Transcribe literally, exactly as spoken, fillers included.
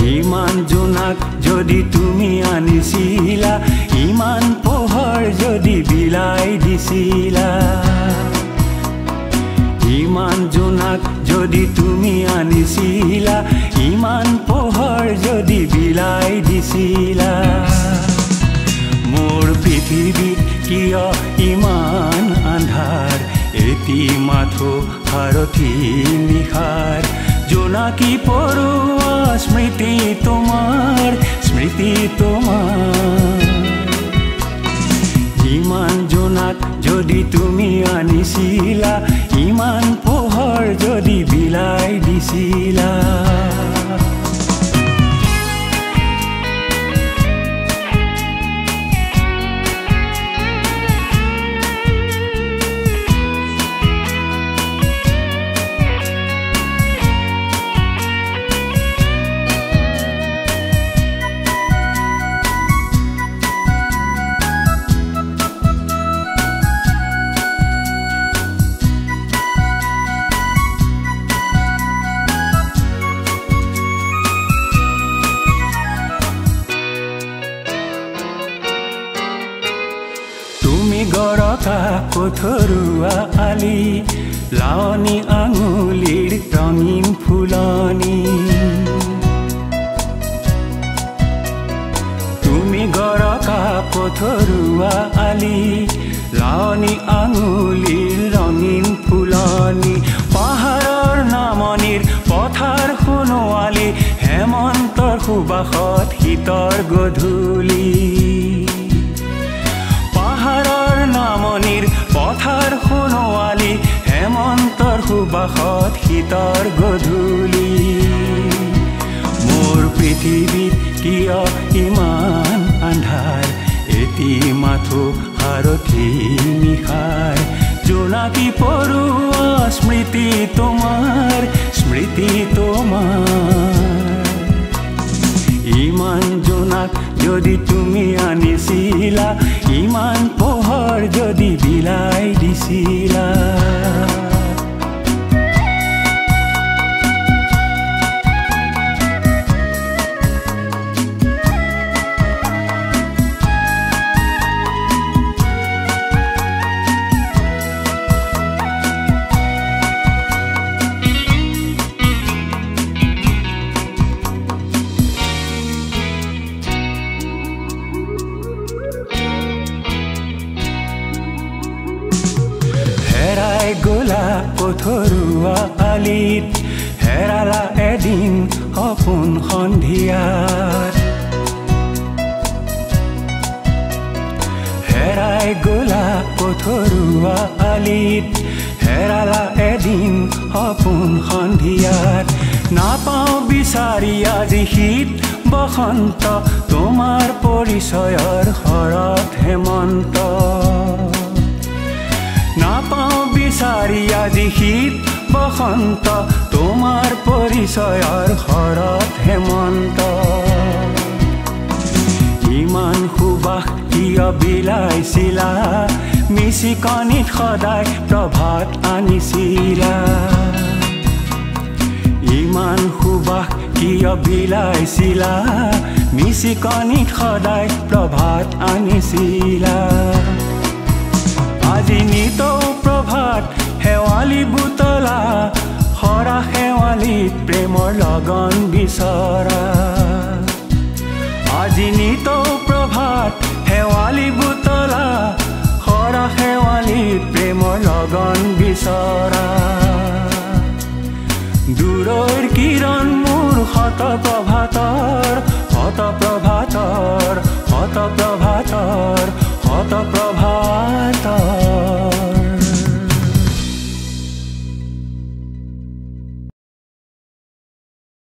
ইমান জোনাক যদি তুমি আনিছিলা ইমান পোহৰ যদি বিলাই দিছিলা ইমান জোনাক যদি তুমি আনিছিলা ইমান পোহৰ যদি বিলাই দিছিলা মোৰ পৃথিৱীত কিয় ইমান আন্ধাৰ এটি মাথো হাৰথি নিখাৰ জোনাকি পৰুৱা স্মৃতি তোমাৰ স্মৃতি তোমাৰ ইমান জোনাক যদি তুমি আনিছিলা ইমান পোহৰ যদি বিলাই দিছিলা গৰকা পথৰুৱা আলি লাৱনী আঙুলিৰ ৰঙীন ফুলনি তুমি গৰকা পথৰুৱা আলি লাৱনী আঙুলিৰ ৰঙীন ফুলনি পাহাৰৰ নামনিৰ পথাৰ সোণোৱালী হেমন্তৰ সুবাসত শীতৰ গধূলি নামনিৰ পথাৰ সোণোৱালী হেমন্তৰ সুবাসত শীতৰ গধূলি মোৰ পৃথিৱীত কিয় ইমান আন্ধাৰ এটি মাথো হাৰথি নিখাৰ জোনাকি পৰুৱা স্মৃতি তোমাৰ স্মৃতি তোমাৰ ইমান জোনাক যদি তুমি আনিছিলা ইমান পোহৰ যদি বিলাই দিছিলা গোলা পথৰুৱা আলিত হেৰালা এদিন সপোন সন্ধিয়াত হেৰাই গলা পথৰুৱা আলিত হেৰালা এদিন সপোন সন্ধিয়াত নাপাওঁ বিচাৰি আজি শীত বসন্ত তোমাৰ পৰিচয়ৰ শৰৎ হেমন্ত নাপাওঁ বিচাৰি আজি শীত বসন্ত তোমাৰ পৰিচয়ৰ শৰৎ হেমন্ত ইমান সুবাস কিয় বিলাইছিলা মিচিকনিত সদায় প্ৰভাত আনিছিলা ইমান সুবাস কিয় বিলাইছিলা মিচিকনিত সদায় প্ৰভাত আনিছিলা আজি নিতৌ প্ৰভাত শেৱালি বুতলা হৰা শেৱালিত প্ৰেমৰ লগন বিচৰা আজি নিতৌ প্ৰভাত শেৱালি বুতলা হৰা শেৱালিত প্ৰেমৰ লগন বিচৰা দূৰৰ কিৰণ মোৰ শত প্ৰভাতৰ শত প্ৰভাতৰ শত প্ৰভাতৰ শত প্ৰভাতৰ